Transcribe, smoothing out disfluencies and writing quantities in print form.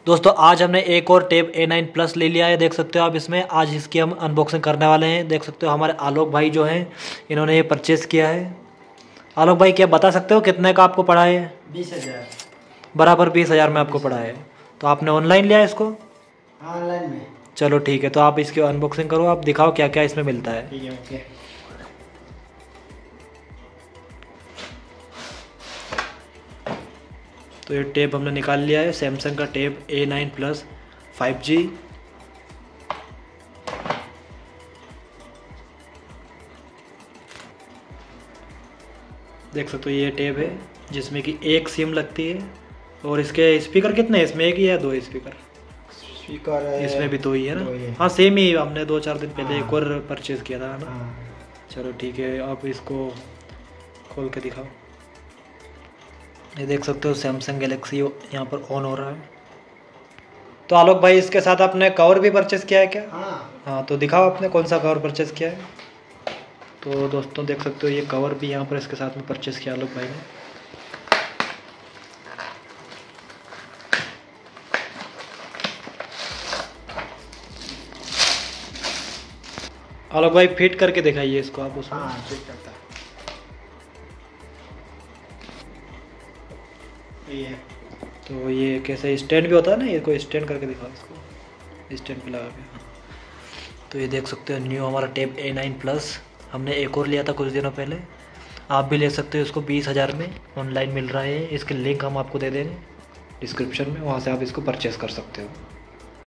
दोस्तों आज हमने एक और टेब A9 प्लस ले लिया है, देख सकते हो आप इसमें। आज इसकी हम अनबॉक्सिंग करने वाले हैं। देख सकते हो हमारे आलोक भाई जो हैं इन्होंने ये परचेज़ किया है। आलोक भाई क्या बता सकते हो कितने का आपको पड़ा है? 20,000 बराबर 20,000 में आपको पड़ा है। तो आपने ऑनलाइन लिया है इसको? ऑनलाइन में। चलो ठीक है, तो आप इसकी अनबॉक्सिंग करो, आप दिखाओ क्या क्या इसमें मिलता है। ठीक है, ओके। तो ये टेब हमने निकाल लिया है, सैमसंग का टेब A9 प्लस 5G। देख सकते हो ये टेब है जिसमें कि एक सिम लगती है। और इसके स्पीकर कितने हैं इसमें, एक ही है दो स्पीकर? स्पीकर इसमें भी दो ही है दो ही ना? है। हाँ सेम ही, हमने 2-4 दिन पहले हाँ। एक और परचेज़ किया था ना। हाँ। चलो ठीक है, आप इसको खोल के दिखाओ। ये देख सकते हो सैमसंग गैलेक्सी यहाँ पर ऑन हो रहा है। तो आलोक भाई इसके साथ आपने कवर भी परचेज़ किया है क्या? हाँ तो दिखाओ आपने कौन सा कवर परचेज़ किया है। तो दोस्तों देख सकते हो ये कवर भी यहाँ पर इसके साथ में परचेज़ किया आलोक भाई ने। आलोक भाई फिट करके दिखाइए इसको आप उसमें। हाँ, चेक करता है। ये है। तो ये कैसे स्टैंड भी होता है ना, ये कोई स्टैंड करके दिखाओ इसको, स्टैंड पे लगा के। तो ये देख सकते हो न्यू हमारा टेब A9 प्लस। हमने एक और लिया था कुछ दिनों पहले, आप भी ले सकते हो इसको। 20,000 में ऑनलाइन मिल रहा है। इसके लिंक हम आपको दे देंगे डिस्क्रिप्शन में, वहाँ से आप इसको परचेज़ कर सकते हो।